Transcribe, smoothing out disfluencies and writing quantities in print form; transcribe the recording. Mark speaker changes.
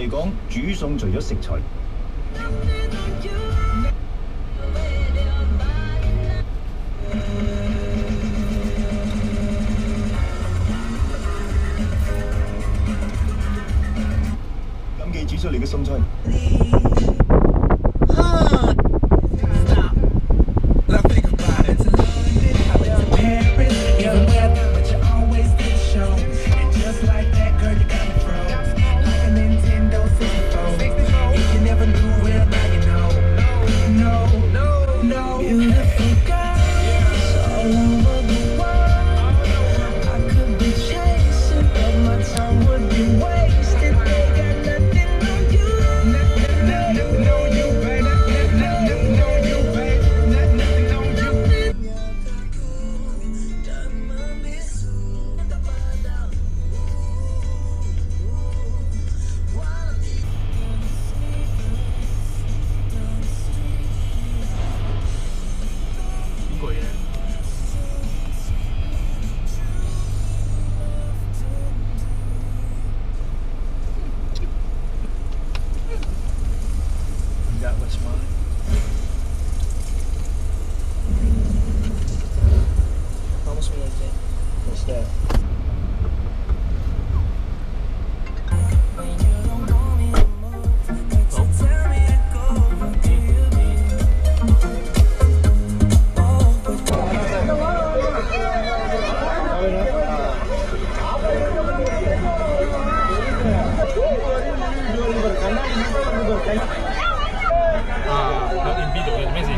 Speaker 1: 嚟講，煮餸除咗食材，咁記煮出嚟嘅餸菜。What's mine? Vamos mi gente. What's that?
Speaker 2: Lo invito, ovviamente